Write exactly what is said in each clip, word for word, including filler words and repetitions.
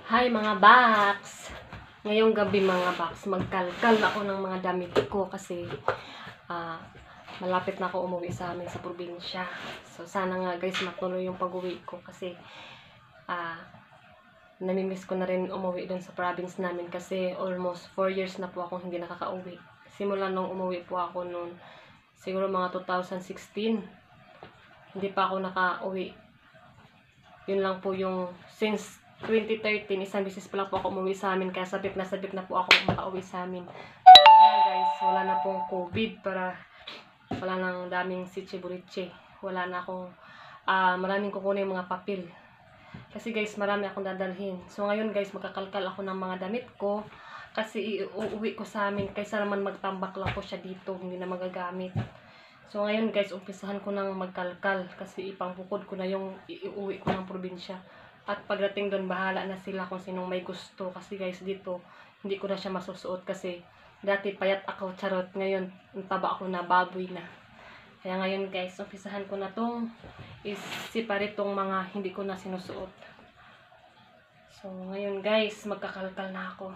Hi mga box! Ngayong gabi mga box, magkalkal ako ng mga damit ko kasi uh, malapit na ako umuwi sa amin sa probinsya. So sana nga guys matuloy yung pag-uwi ko kasi uh, namimiss ko na rin umuwi dun sa province namin kasi almost four years na po akong hindi nakaka-uwi. Simula nung umuwi po ako noon, siguro mga two thousand sixteen, hindi pa ako naka-uwi. Yun lang po yung since twenty thirteen, isang bisis pa lang po ako umuwi sa amin, kaya sabik na sabik na po ako makauwi sa amin. Kaya guys, wala na pong COVID, para wala nang daming sitsi-buritsi. Wala na akong, uh, maraming kukunin yung mga papel. Kasi guys, marami akong dadalhin. So ngayon guys, magkakalkal ako ng mga damit ko, kasi iuwi ko sa amin, kaysa naman magtambak lang ko siya dito, hindi na magagamit. So ngayon guys, umpisahan ko nang magkalkal, kasi ipangbukod ko na yung iuwi ko ng probinsya. At pagdating doon, bahala na sila kung sinong may gusto. Kasi guys, dito, hindi ko na siya masusuot. Kasi dati payat ako, charot. Ngayon, taba ako na, baboy na. Kaya ngayon guys, umpisahan ko na tong is-separate tong mga hindi ko na sinusuot. So ngayon guys, magkakalkal na ako.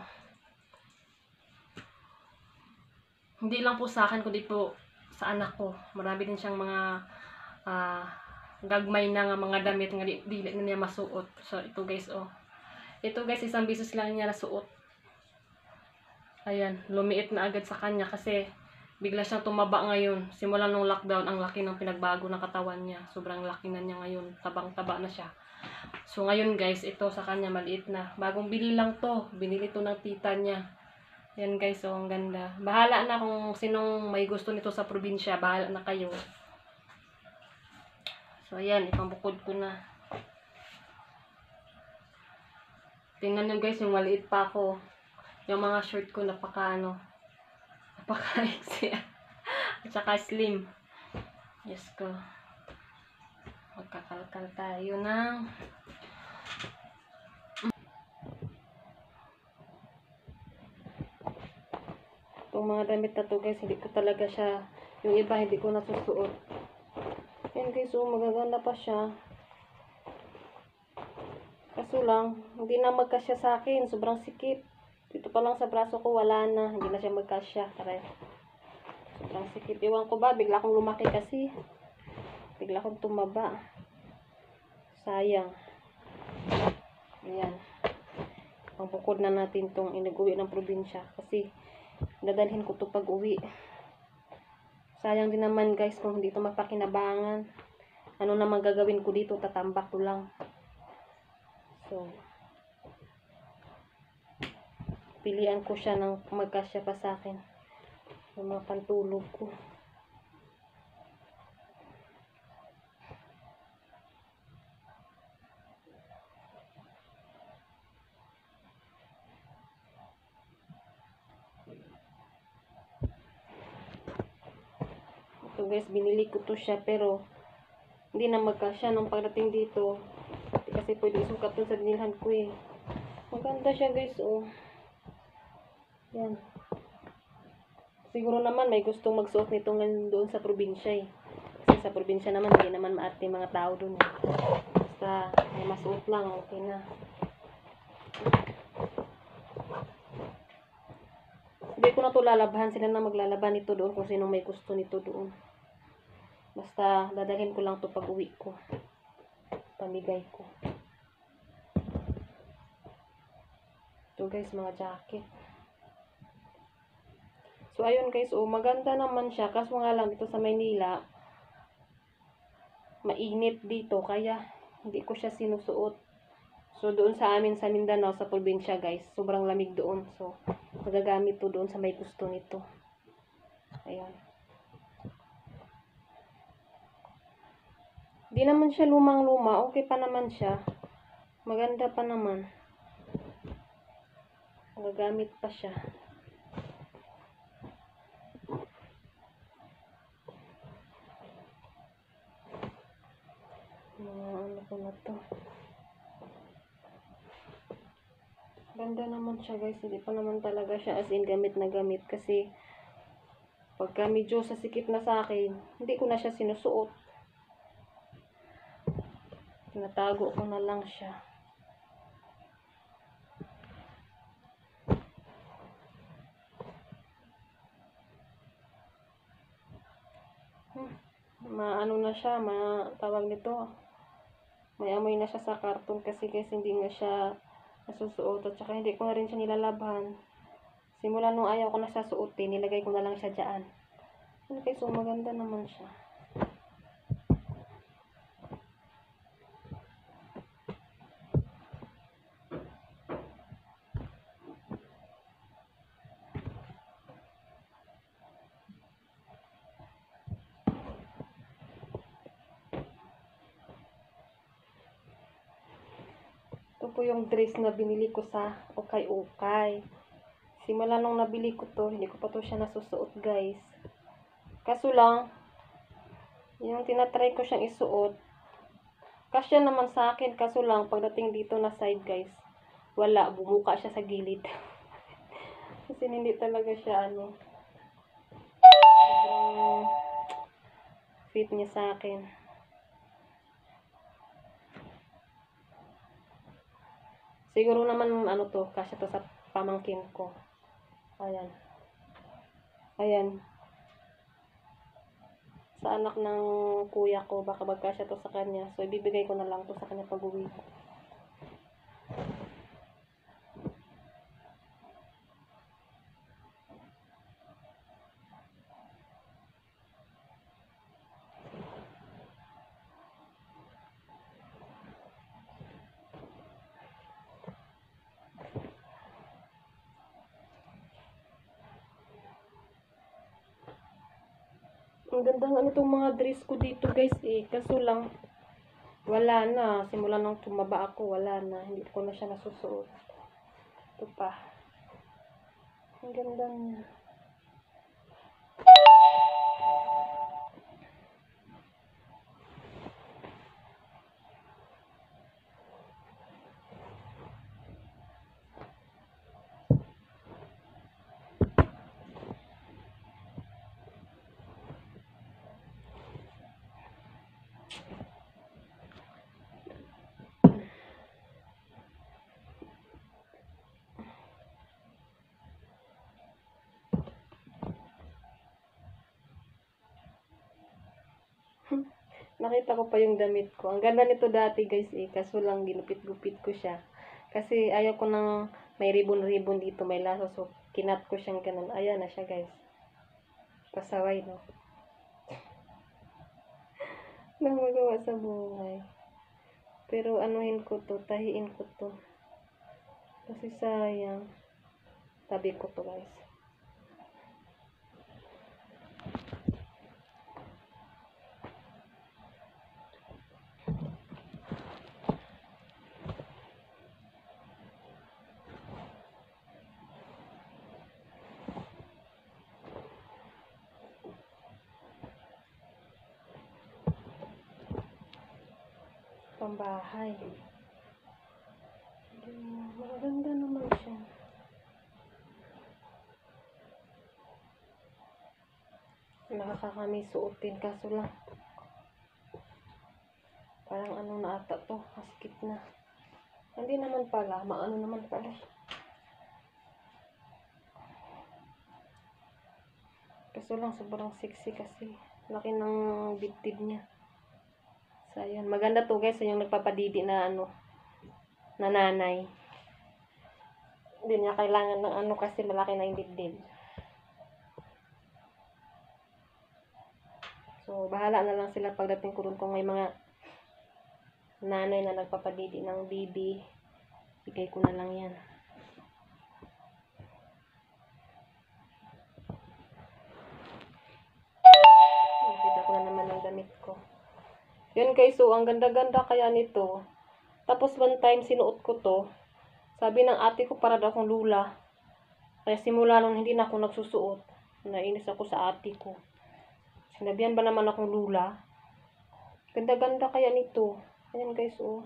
Hindi lang po sa akin, kundi po sa anak ko. Marami din siyang mga ah, uh, gagmay na nga mga damit nga di, di na niya masuot. So ito guys, oh. Ito guys, isang beses lang niya nasuot. Ayan, lumiit na agad sa kanya kasi bigla siyang tumaba ngayon. Simula nung lockdown, ang laki ng pinagbago ng katawan niya. Sobrang laki na niya ngayon. Tabang-taba na siya. So ngayon guys, ito sa kanya maliit na. Bagong bili lang to. Binili to ng tita niya. Ayan guys, oh, ang ganda. Bahala na kung sinong may gusto nito sa probinsya. Bahala na kayo. So, ayan, ipambukod ko na. Tingnan nyo guys, yung maliit pa ako. Yung mga short ko, napaka ano, napaka-exe. At saka slim. Yes ko. Magkakalkal tayo ng itong mga damit na to guys, hindi ko talaga siya, yung iba hindi ko nasusuot. Ayan guys, oh, magaganda pa siya. Kaso lang, hindi na magkasya sa akin. Sobrang sikip. Dito pa lang sa braso ko, wala na. Hindi na siya magkasya. Tara. Sobrang sikip. Iwan ko ba, bigla akong lumaki kasi. Bigla akong tumaba. Sayang. Ayan. Pambukod na natin tong inag-uwi ng probinsya. Kasi, dadalhin ko to pag-uwi. Sayang din naman guys kung hindi ito mapakinabangan. Ano naman gagawin ko dito? Tatambak ko lang. So, pilian ko siya ng magkasya pa sa akin. Yung mga pantulog ko. So guys, binili ko to siya pero hindi na magkasya nung pagdating dito. Kasi pwede isukat to sa binilhan ko eh. Maganda siya guys, oh. Yan. Siguro naman may gustong magsuot nito ngayon doon sa probinsya eh. Kasi sa probinsya naman, hindi naman maarte mga tao doon eh. Basta may masuot lang, okay na. Hindi ko na to lalabahan. Sila na maglalaban nito doon kung sino may gusto nito doon. Basta dadalhin ko lang to pag uwi ko. Pamigay ko. Ito guys, mga jacket. So ayun guys, oh, maganda naman siya. Kaso nga lang dito sa Maynila, mainit dito. Kaya hindi ko siya sinusuot. So doon sa amin sa Mindanao, sa probinsya guys, sobrang lamig doon. So magagamit to doon sa may gusto nito. Ayan. Di naman siya lumang-luma. Okay pa naman siya. Maganda pa naman. Magagamit pa siya. Mga ano ko na to. Ganda naman siya guys. Hindi pa naman talaga siya as in gamit na gamit. Kasi pagka medyo sa sikip na sa akin, hindi ko na siya sinusuot. Tinatago ko na lang siya. na siya, matawag nito. May amoy na siya sa karton kasi guys, hindi nga siya nasusuot. At saka hindi ko na rin siya nilalabhan. Simula nung ayaw ko na siya suotin, nilagay ko na lang siya dyan. Okay, so maganda naman siya. Ito po yung dress na binili ko sa Ukay-Ukay. Simula nung nabili ko to, hindi ko pa to siya nasusuot guys. Kaso lang, yung tinatry ko siyang isuot, kasya naman sa akin. Kaso lang, pagdating dito na side guys, wala, bumuka siya sa gilid. Kasi hindi talaga siya ano, sobrang fit niya sa akin. Siguro naman ano to, kasya to sa pamangkin ko. Ayan. Ayan. Sa anak ng kuya ko, baka magkasya to sa kanya. So, ibibigay ko na lang to sa kanya pag-uwi ko. Ang ganda nga nitong mga dress ko dito guys eh. Kaso lang, wala na. Simula nung tumaba ako, wala na. Hindi ko na siya nasusuot. Ito pa. Ang ganda niya. Nakita ko pa yung damit ko. Ang ganda nito dati guys eh. Kaso lang ginupit-gupit ko siya. Kasi ayaw ko nang may ribbon-ribbon dito. May laso. So kinat ko siyang ganun. Ayan na siya guys. Pasaway no. Nang magawa sa buhay. Pero anuhin ko to. Tahiin ko to. Kasi sayang. Tabi ko to guys. Pambahay. Maganda naman siya. Nakakakami suotin. Kaso lang, parang ano na ata to. Masikip na. Hindi naman pala. Maano naman pala. Kaso lang, sobrang sexy kasi. Laki ng bitid niya. So, ayan. Maganda to guys. Yung nagpapadidi na ano, na nanay. Hindi niya kailangan ng ano kasi malaki na yung dibdib. So, bahala na lang sila pagdating ko dun kung may mga nanay na nagpapadidi ng baby. Bigay ko na lang yan. Nakita ko na naman ang damit ko. Yun guys, so ang ganda-ganda kaya nito. Tapos one time sinuot ko to. Sabi ng ate ko para daw akong lula. Kaya simula nung hindi na ako nagsusuot. Nainis ako sa ate ko. Sinabihan ba naman akong lula? Ganda-ganda kaya nito. Ayan guys, oh.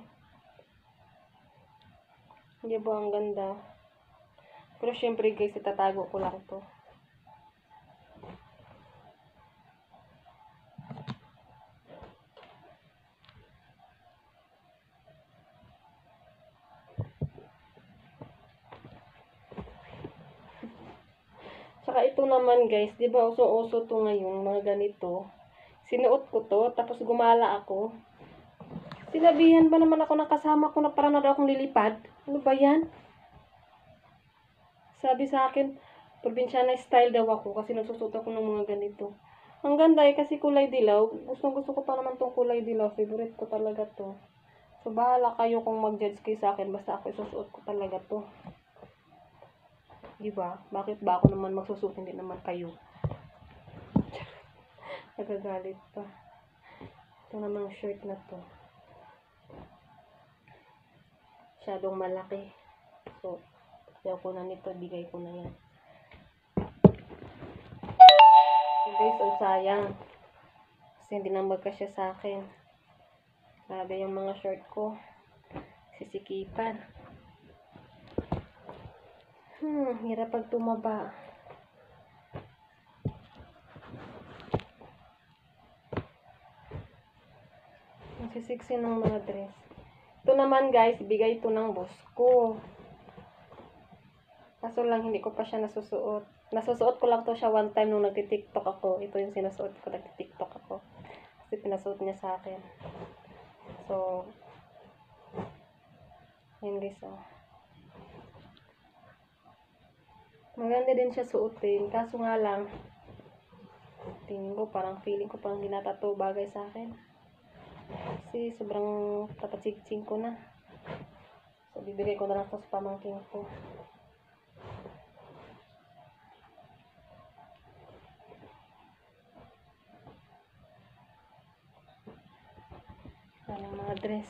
Hindi ba ang ganda? Pero syempre guys, itatago ko lang to. Saka ito naman guys, di ba uso-uso to ngayon, mga ganito. Sinuot ko to, tapos gumala ako. Sinabihan ba naman ako ng kasama ko na parang na daw akong lilipad? Ano ba yan? Sabi sa akin, probinsyana style daw ako kasi nagsusuot ako ng mga ganito. Ang ganda eh, kasi kulay dilaw. Gusto gusto ko pa naman tong kulay dilaw. Favorite ko talaga to. So, bahala kayo kung mag-judge kayo sa akin. Basta ako isusuot ko talaga to. Diba? Bakit ba ako naman magsusuot? Hindi naman kayo. Nagagalit pa. Ito namang shirt na to. Masyadong malaki. So, ayaw ko na nito. Bigay ko na yan. So guys, oh sayang. Kasi hindi na magkasya sa akin. Grabe yung mga short ko. Sisikipan. Hmm, hirap pag tumaba. Ang sisiksi ng mga dress. Ito naman guys, bigay ito ng boss ko. Kaso lang, hindi ko pa siya nasusuot. Nasusuot ko lang to siya one time nung nagtitiktok ako. Ito yung sinusuot ko, nagtitiktok ako. Kasi pinasuot niya sa akin. So, yun guys, oh. Maganda din siya suotin. Kaso nga lang, tingin ko, parang feeling ko parang ginatato bagay sa akin. Kasi sobrang tapatsiksing ko na. So, bibigay ko na lang ito sa pamangking ko. Yan ang mga dress.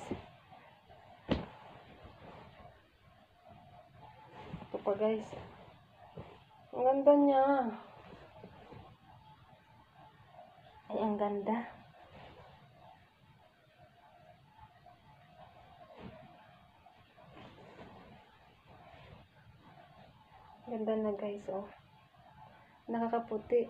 Ito pa guys. Ang ganda niya. Ay, ang ganda. Ganda na guys, oh. Nakakaputi.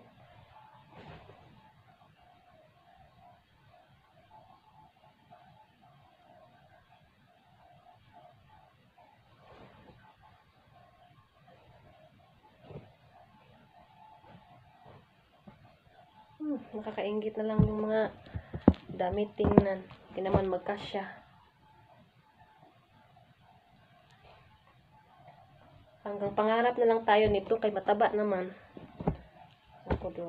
Hmm, nakakaingit na lang yung mga damit tingnan. Hindi naman magkasya. Hanggang pangarap na lang tayo nito kay mataba naman. Ako do.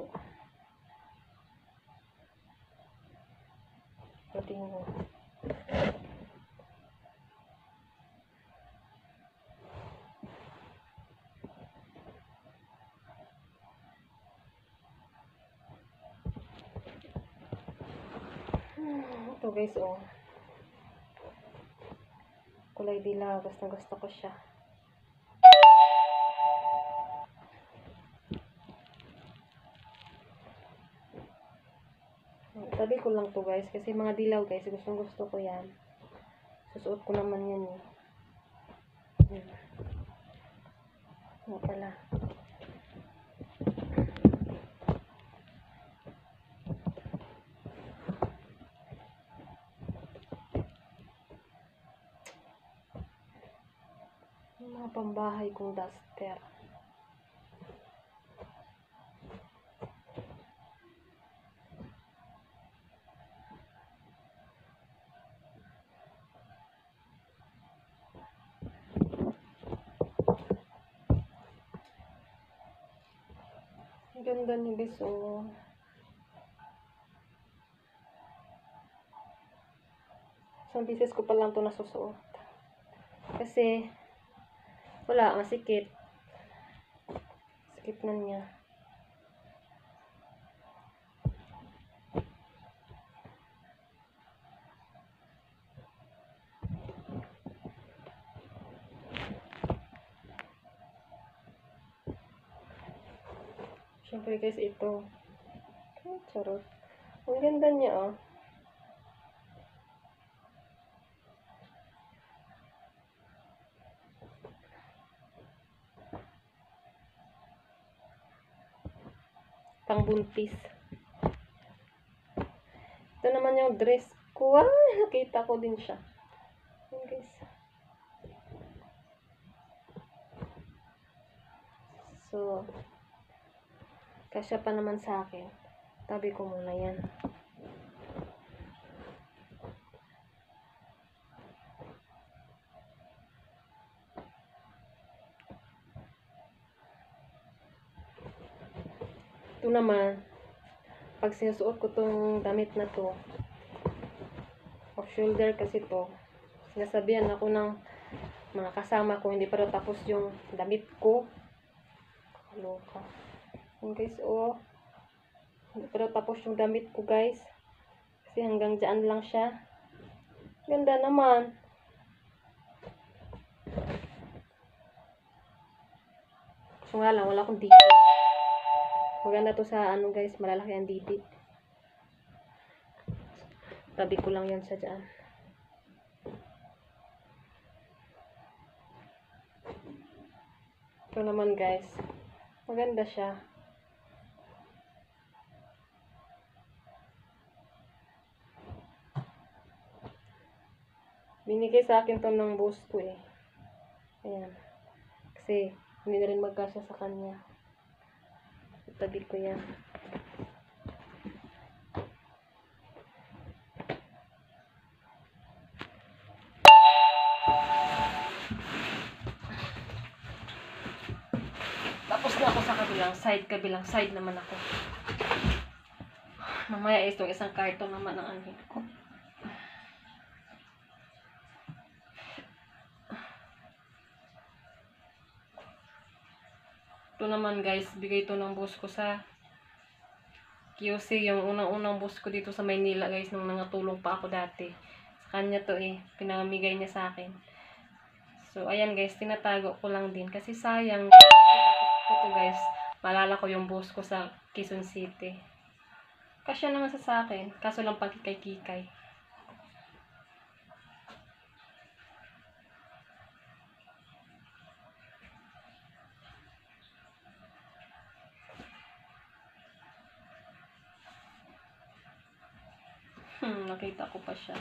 Pati mo. Ito guys, oh. Kulay dilaw. Gusto gusto ko siya. Sabi ko lang to guys. Kasi mga dilaw guys. Gusto gusto ko yan. Susuot ko naman yan eh. Yan. Ano pala. Mga pambahay kong duster. Ang ganda ni guys, oh. Isang pieces ko pa lang ito nasusuot. Kasi wala, masikip. Sikip na niya. Siyempre guys, ito. Oh, charot. Ang ganda niya, oh. Pangbuntis. Ito naman yung dress ko. Ah, nakita ko din siya. Ayan guys. So, kasya pa naman sa akin. Tabi ko muna yan. Ito naman, pag sinusuot ko tong damit na to, off shoulder kasi to, sinasabihan ako ng mga kasama ko, hindi pa daw tapos yung damit ko. Kaloka. Yan guys, oh. Hindi pa daw tapos yung damit ko guys. Kasi hanggang dyan lang siya. Ganda naman. So nga lang, wala akong dikit. Maganda to sa ano guys, malalaki ang dikit. Tabi ko lang yan sa dyan. Ito naman guys, maganda siya. Binigay sa akin to ng boss ko eh. Ayan. Kasi hindi na rin magkasya sa kanya. Itabi ko yan. Tapos na ako sa kabilang side. Kabilang side naman ako. Mamaya itong isang karton naman ang anhin ko. Ito naman guys, bigay ito ng boss ko sa Q C, yung unang-unang boss ko dito sa Maynila guys, nung nangatulong pa ako dati. Sa kanya to eh, pinamigay niya sa akin. So ayan guys, tinatago ko lang din kasi sayang ko to guys, maalala ko yung boss ko sa Quezon City. Kasya naman sa sa akin, kaso lang pagkikay-kikay. Hmm, nakita ko pa siya.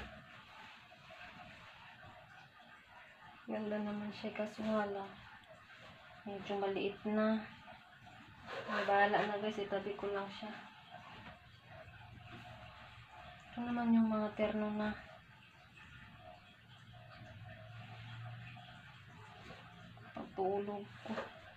Ganda naman siya, kaso wala. Medyo maliit na. May bahala na guys, itabi ko lang siya. Ito naman yung mga terno na pagtulog ko.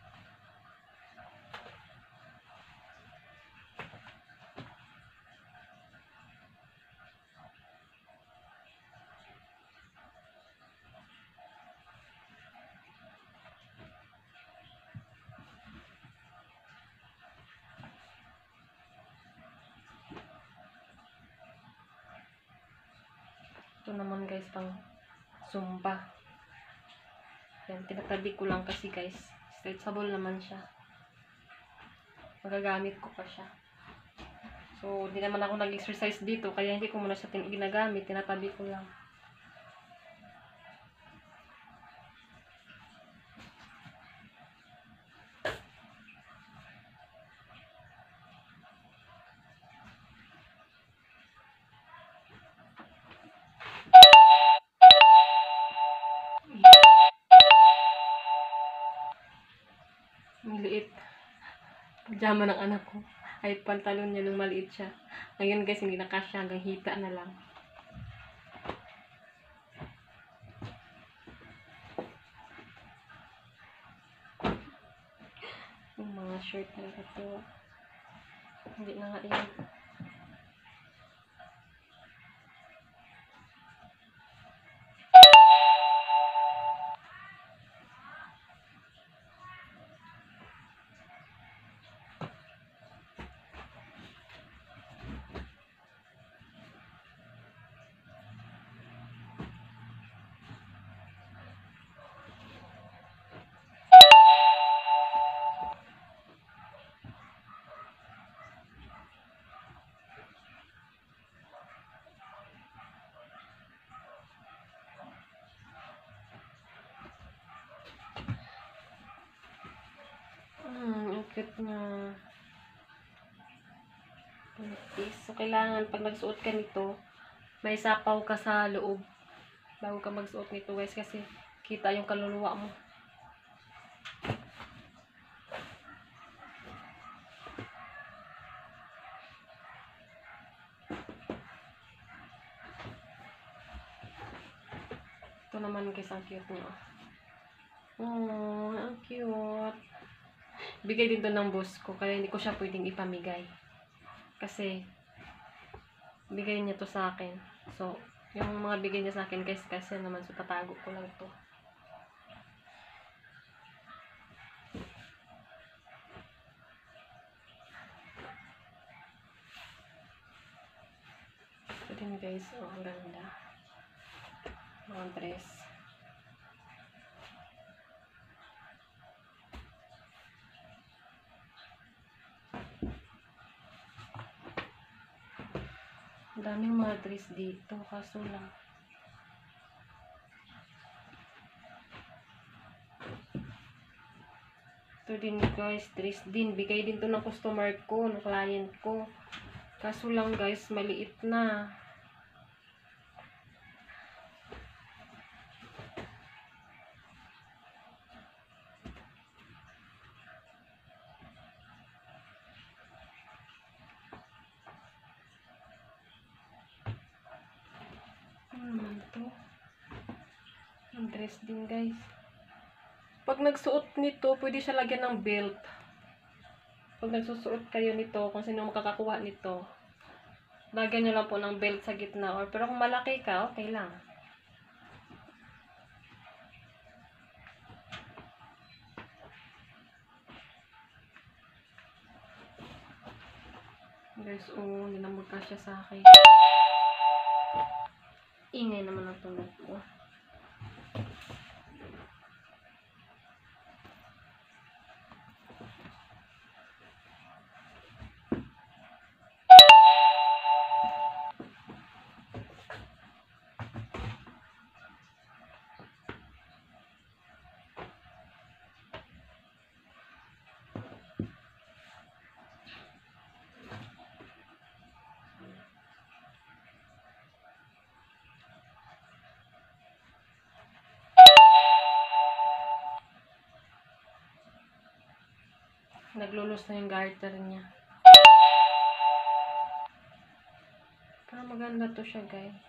Ito naman guys, pang Zumba. Yan, tinatabi ko lang kasi guys, stretchable naman siya. Magagamit ko pa siya. So, hindi naman ako nag-exercise dito, kaya hindi ko muna siya ginagamit, tinatabi ko lang. Ang liit. Pajama ng anak ko. Ay, pantalon niya nung maliit siya. Ngayon guys, hindi na kasya, hanggang hita na lang. Yung mga shirt na ito. Hindi na nga yan. Hmm, ang cute na. So, kailangan pag nagsuot ka nito, may sapaw ka sa loob bago ka magsuot nito guys, kasi kita yung kaluluwa mo. Ito naman guys, ang cute niya. Oh, ang cute. Bigay din to ng boss ko, kaya hindi ko siya pwedeng ipamigay. Kasi, bigay niya to sa akin. So, yung mga bigay niya sa akin guys, kasi naman, so tatago ko lang to. Ito din guys, oh, ang ganda. Mga dress. Ang daming mga dress dito, kaso lang. Ito din guys, dress din. Bigay din to ng customer ko, ng client ko. Kaso lang guys, maliit na. Ano naman to? Ang dress din guys. Pag nagsuot nito, pwede siya lagyan ng belt. Pag nagsusuot kayo nito, kung sino makakakuha nito, lagyan nyo lang po ng belt sa gitna. Or, pero kung malaki ka, okay lang. Guys, oh, hindi na magkasya sa akin. Ingay naman ang tunog ko. Naglulos na yung garter niya. Pero maganda to siya guys.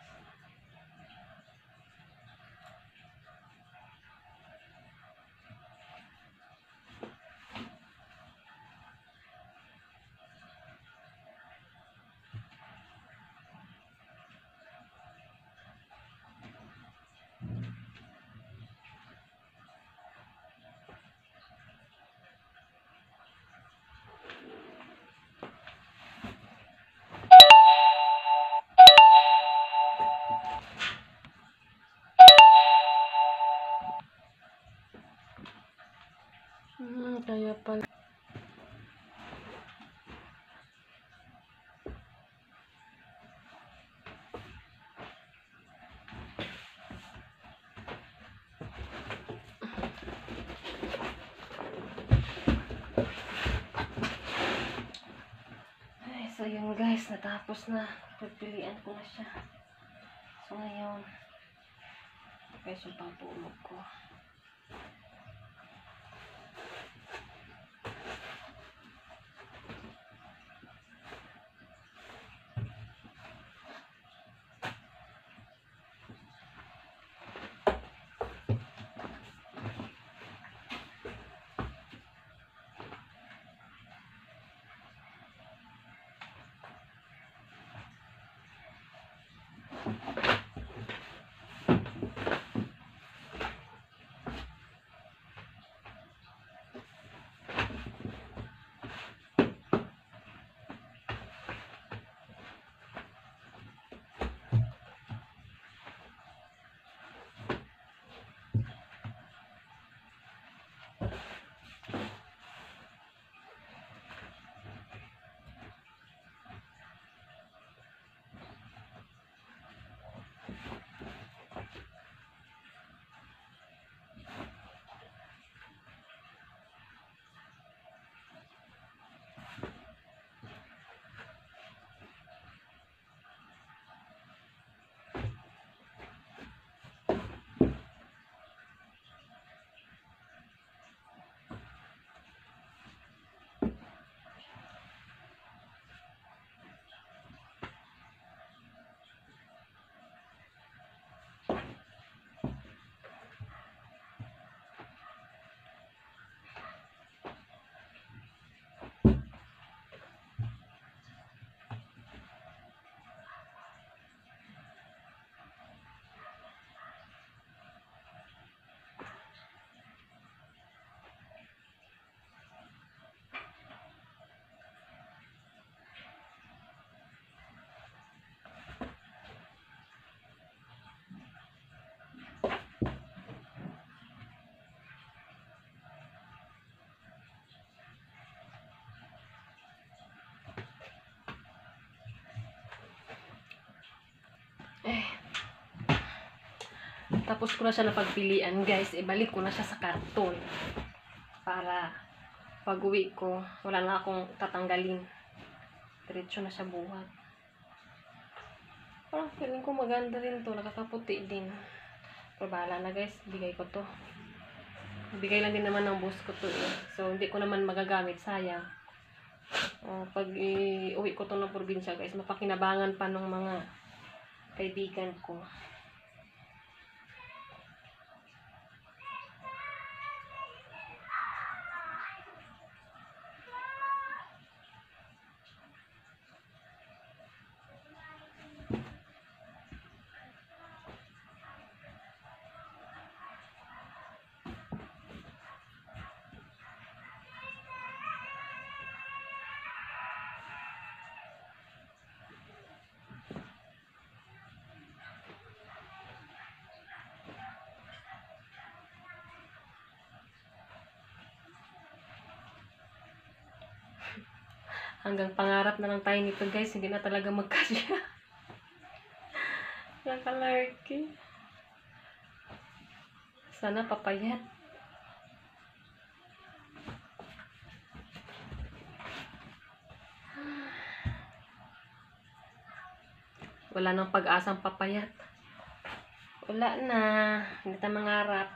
Hmm, kaya pala. Ay, so yun guys, natapos na. Pagpilian ko na siya. So ngayon, guys, yung pampulog ko. tapos ko na siya napagpilian guys, ibalik ko na siya sa karton. Para pag uwi ko, wala na akong tatanggalin. Diretso na siya buhat. Parang feeling ko maganda rin to, nakakaputi din. Pero bahala na guys, bigay ko to. Bigay lang din naman ng boss ko to eh. So hindi ko naman magagamit, sayang. Uh, pag i-uwi ko to ng probinsya guys, mapakinabangan pa ng mga kaibigan ko. Hanggang pangarap na lang tayo nito guys, hindi na talaga magkasya. Nakalarky. Sana papayat. Wala nang pag-asang papayat. Wala na. Hindi tayo mangarap.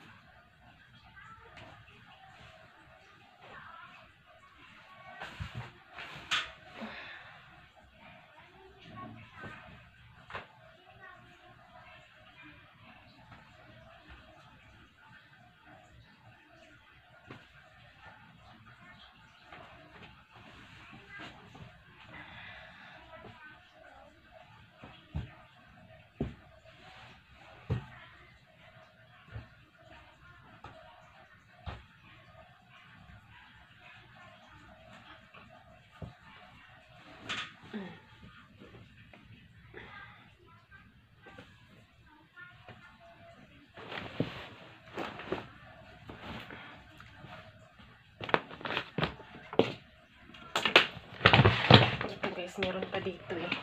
Guys, meron pa dito eh.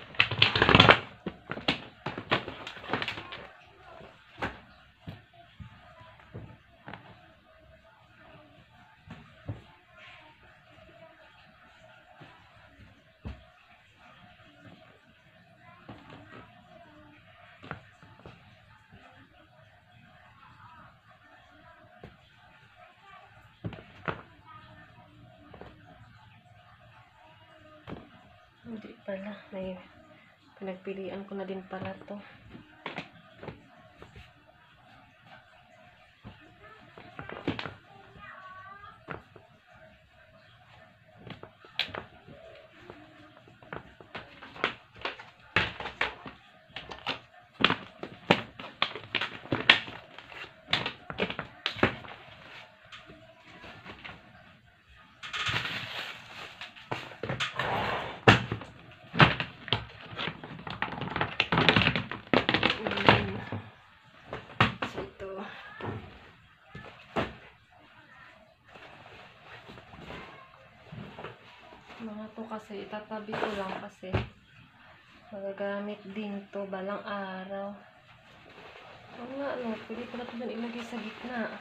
Hindi pala. May pinagpilian ko na din pala to. Mga to kasi itatabi ko lang kasi magagamit din to balang araw. Oo nga, no, pwede pala ito dyan ilagay sa gitna.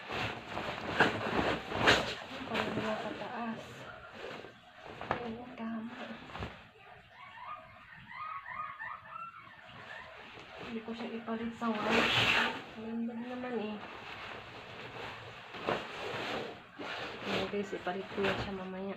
Para nila kataas. Oo, tama. Hindi ko siya ipalit sa white. Ganda naman eh. Okay guys, ipalit ko yan siya mamaya.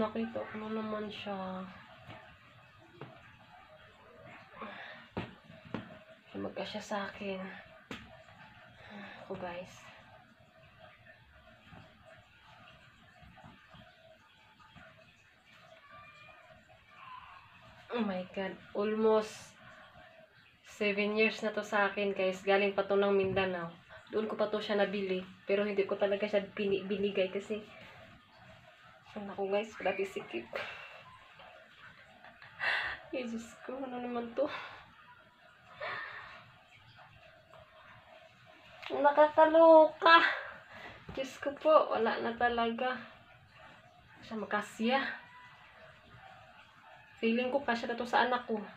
nakita ko na naman siya. Magkasya sa akin. Ako guys. Oh my God. Almost seven years na to sa akin guys. Galing pa to ng Mindanao. Doon ko pa to siya nabili. Pero hindi ko talaga siya binigay kasi ano ko guys, grabe sikip. Ay, Diyos ko, ano naman to? Nakakaloka. Diyos ko po, wala na talaga. Siya makasya. Feeling ko kasya na to sa anak ko.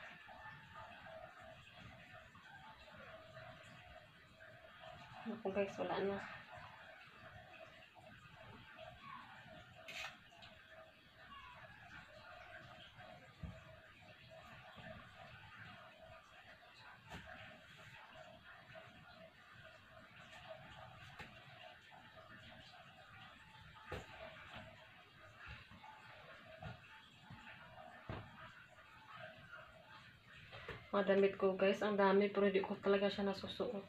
Ako guys, wala na. Mga damit ko guys, ang dami pero hindi ko talaga siya nasusuot.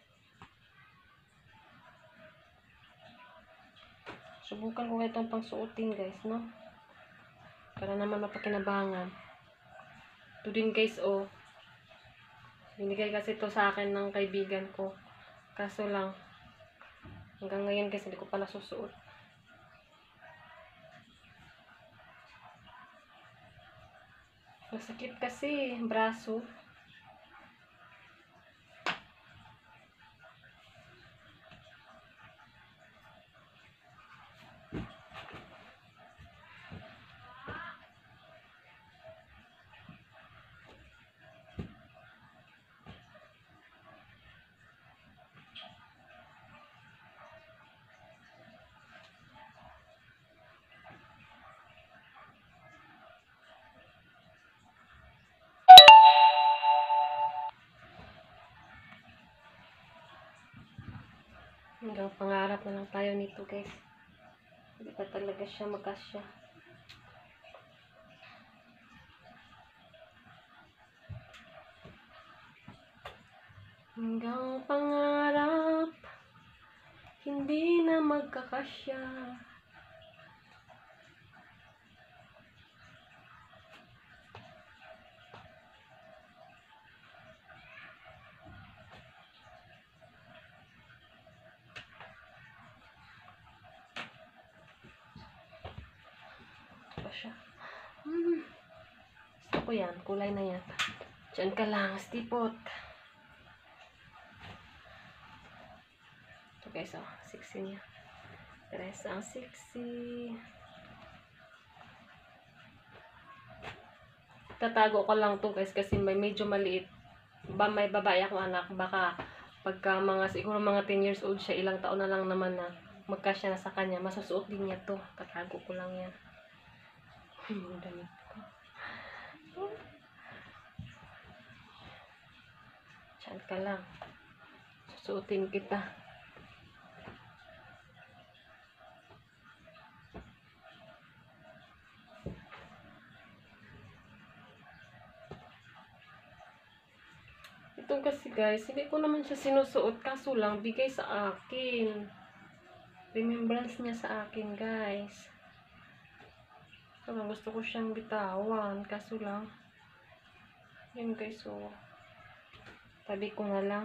Subukan ko itong pangsuotin guys, no? Para naman mapakinabangan. Ito din guys, oh. Binigay kasi ito sa akin ng kaibigan ko. Kaso lang, hanggang ngayon guys, hindi ko pa nasusuot. Masakit kasi, braso. Hanggang pangarap na lang tayo nito guys. Hindi pa talaga siya magkasya. Hanggang pangarap, hindi na magkakasya. Siya. Hmm. Gusto ko yan. Kulay na yan. Diyan ka lang. Stipot. Ito guys, oh. Sexy niya. Dress ang sexy. Tatago ko lang to guys kasi may medyo maliit. Ba, may babae akong anak. Baka pagka mga, siguro mga ten years old siya, ilang taon na lang naman na magkasya na sa kanya. Masusuot din niya to. Tatago ko lang yan. Yung damit ko. Diyan ka lang. Susuotin kita. Ito kasi guys, hindi ko naman siya sinusuot. Kaso lang, bigay sa akin. Remembrance niya sa akin guys. Parang gusto ko siyang bitawan. Kaso lang, yun guys, so tabi ko na lang.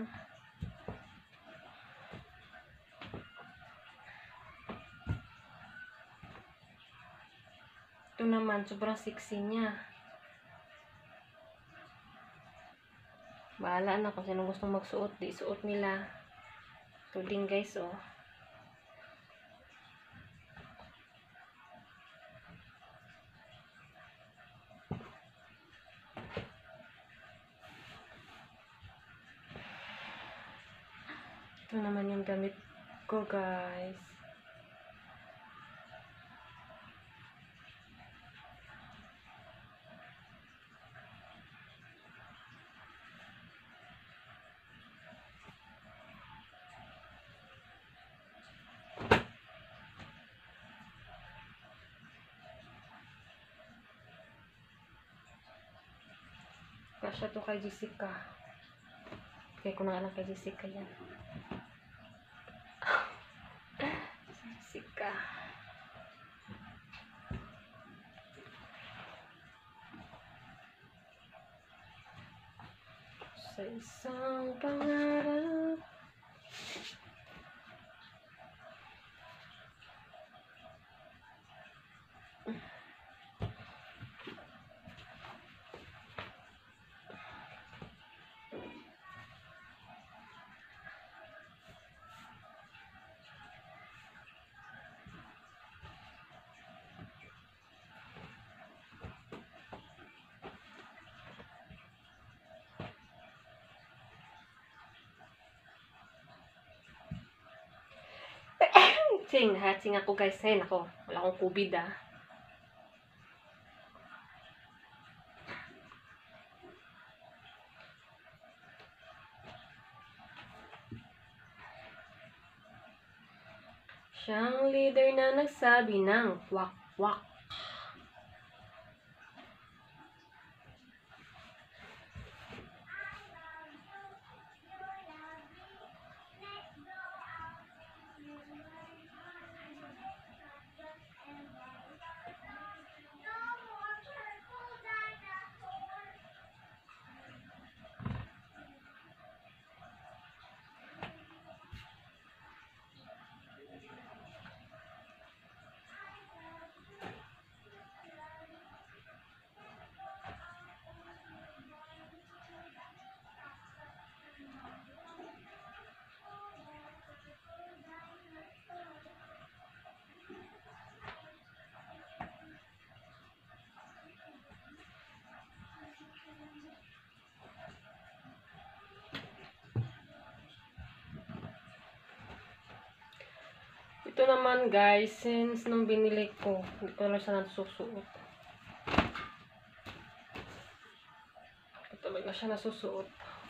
Ito naman, sobrang sexy niya. Bahala na kung sino gusto magsuot. Di suot nila. Ito din guys, oh. Ito naman yung damit ko guys. Kasya to kay Jessica. Kaya ko na alam kay Jessica yan. Jessica. Sa isang pangarap. Sing, nahatsing ako guys. Ayun ako. Wala akong COVID ah. Siyang leader na nagsabi ng wak wak. Ito naman guys, since nung binili ko, hindi ko na siya nasusuot. Ito talaga siya nasusuot.